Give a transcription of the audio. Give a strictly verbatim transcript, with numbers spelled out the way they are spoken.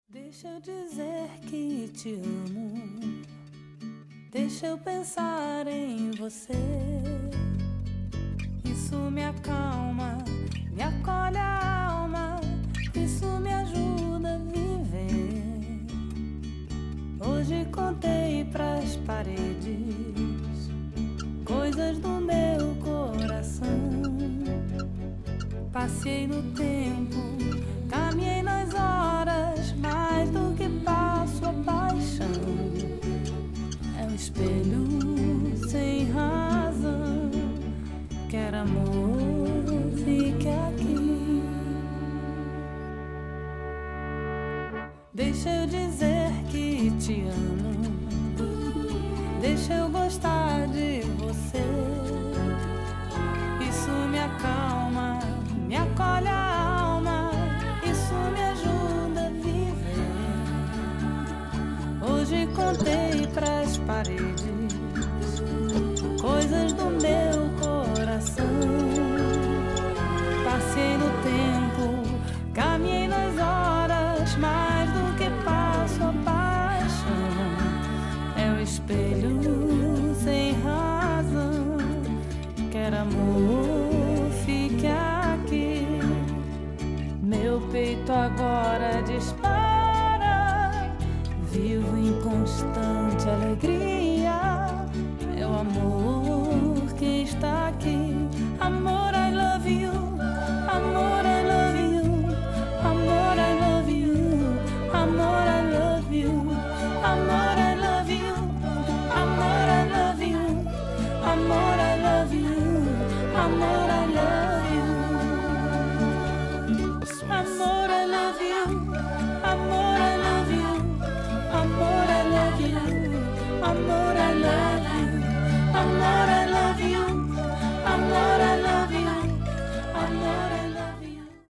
Deixa eu dizer que te amo, deixa eu pensar em você. Isso me acalma, me acolhe a alma, isso me ajuda a viver. Hoje contei pras paredes coisas do meu coração. Passei no tempo, caminhei nas horas, mais do que passo a paixão. É um espelho sem razão, quer amor, fique aqui. Deixa eu dizer que te amo, deixa eu gostar de você. Isso me acalma, me acolhe a alma, isso me ajuda a viver. Hoje contei pras paredes coisas do meu coração. Passei no tempo, caminhei nas horas, mais do que passo a paixão. É o espelho sem razão, quer amor, fique aqui. Meu peito agora dispara, vivo em constante alegria.